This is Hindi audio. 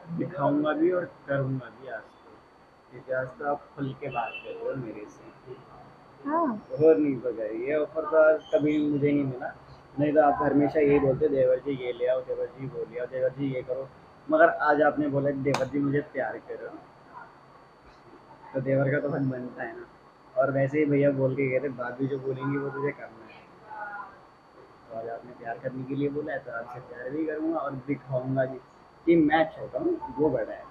दिखाऊंगा भी और करूंगा भी आज तो, क्योंकि आज तो आप खुल के बात कर रहे हो मेरे से। हाँ। और नहीं तो क्या, ये ऑफर तो आज कभी मुझे नहीं मिला। नहीं तो आप हमेशा यही बोलते, देवर जी ये ले आओ, देवर जी वो ले आओ, देवर जी ये करो। मगर आज आपने बोला कि देवर जी मुझे प्यार करो, तो देवर का तो हक बनता है ना। और वैसे ही भैया बोल के गए थे, भाभी जो बोलेंगी वो तुझे करना है। तो आज आपने प्यार करने के लिए बोला है, तो आपसे प्यार भी करूंगा और दिखाऊंगा कि मैं छोटा हूँ वो बड़ा है।